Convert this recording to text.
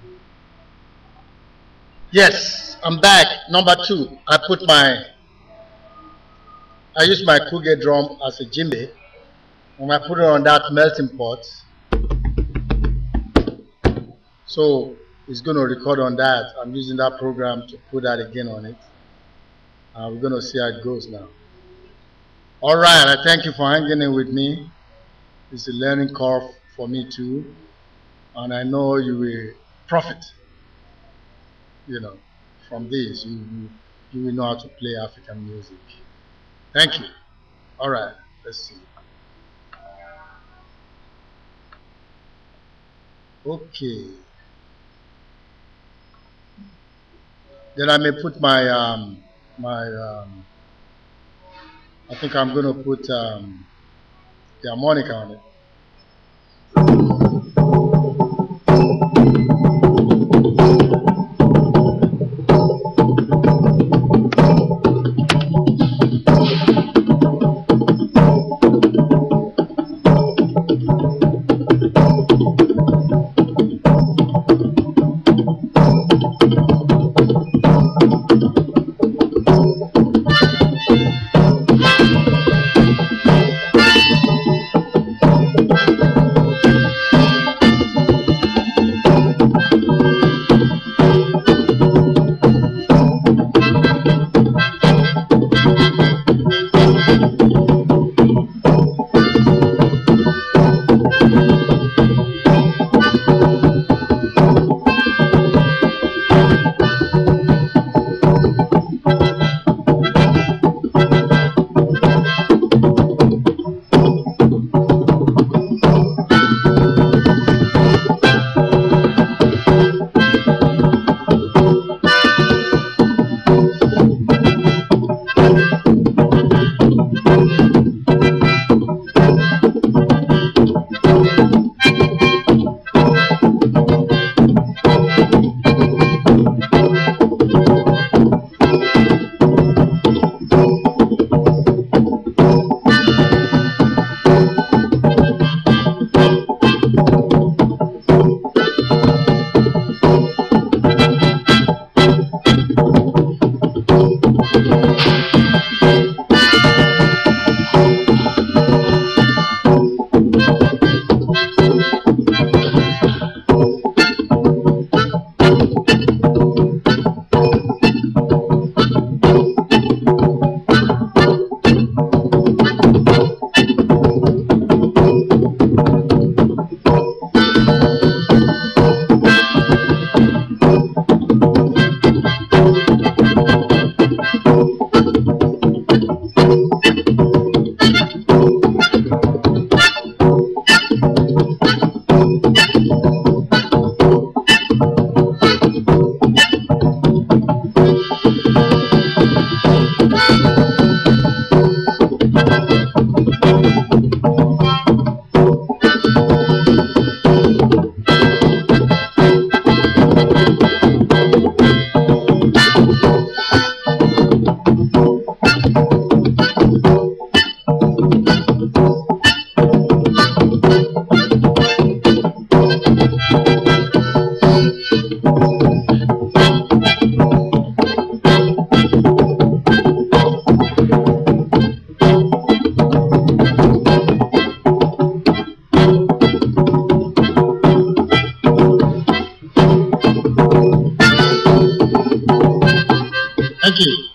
Yes, I'm back. Number 2. I use my Kuge drum as a djembe. When I put it on that melting pot, so it's going to record on that. I'm using that program to put that again on it. We're going to see how it goes now. Alright, I thank you for hanging in with me. It's a learning curve for me too. And I know you will profit, from this. You will know how to play African music. Thank you. Alright, let's see. Okay. Then I may put my I think I'm going to put the harmonica on it. Thank you.